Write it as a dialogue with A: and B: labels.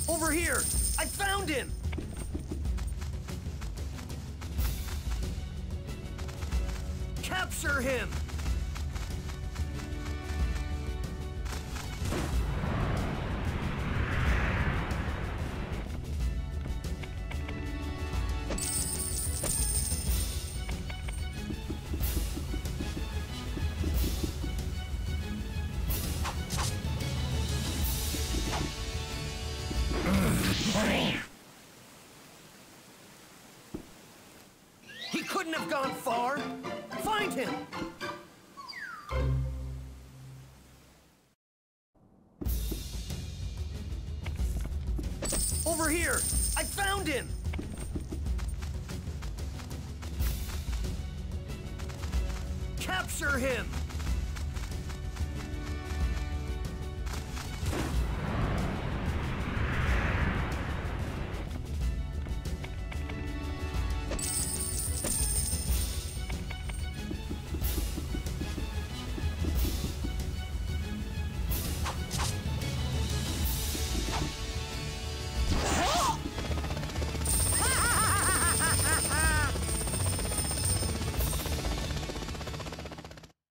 A: Over here! I found him! Capture him! He couldn't have gone far! Find him! Over here! I found him! Capture him!